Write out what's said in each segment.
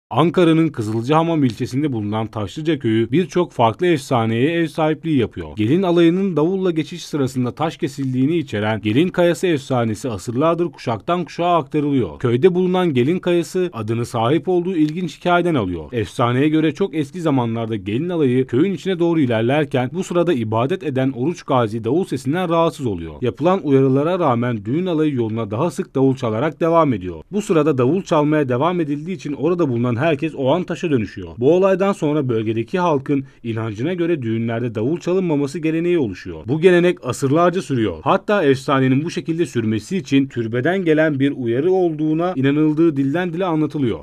Ankara'nın Kızılcahamam ilçesinde bulunan Taşlıca köyü birçok farklı efsaneye ev sahipliği yapıyor. Gelin alayının davulla geçiş sırasında taş kesildiğini içeren Gelin Kayası efsanesi asırlardır kuşaktan kuşağa aktarılıyor. Köyde bulunan Gelin Kayası adını sahip olduğu ilginç hikayeden alıyor. Efsaneye göre çok eski zamanlarda gelin alayı köyün içine doğru ilerlerken bu sırada ibadet eden Oruç Gazi davul sesinden rahatsız oluyor. Yapılan uyarılara rağmen düğün alayı yoluna daha sık davul çalarak devam ediyor. Bu sırada davul çalmaya devam edildiği için orada bulunan herkes o an taşa dönüşüyor. Bu olaydan sonra bölgedeki halkın inancına göre düğünlerde davul çalınmaması geleneği oluşuyor. Bu gelenek asırlarca sürüyor. Hatta efsanenin bu şekilde sürmesi için türbeden gelen bir uyarı olduğuna inanıldığı dilden dile anlatılıyor.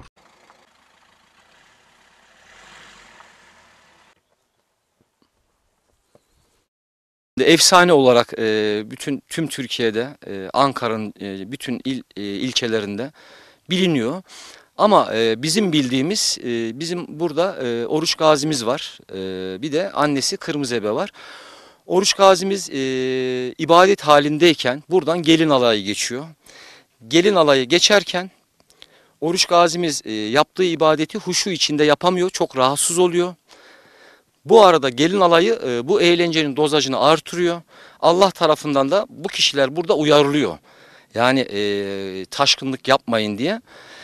Efsane olarak tüm Türkiye'de Ankara'nın bütün ilçelerinde biliniyor. Ama bizim bildiğimiz bizim burada Oruç Gazimiz var. Bir de annesi Kırmızı Ebe var. Oruç Gazimiz ibadet halindeyken buradan gelin alayı geçiyor. Gelin alayı geçerken Oruç Gazimiz yaptığı ibadeti huşu içinde yapamıyor. Çok rahatsız oluyor. Bu arada gelin alayı bu eğlencenin dozajını artırıyor. Allah tarafından da bu kişiler burada uyarılıyor. Yani taşkınlık yapmayın diye.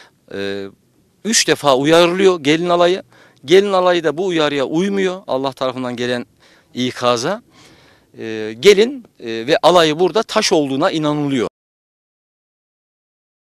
3 defa uyarılıyor gelin alayı. Gelin alayı da bu uyarıya uymuyor. Allah tarafından gelen ikaza. Gelin ve alayı burada taş olduğuna inanılıyor.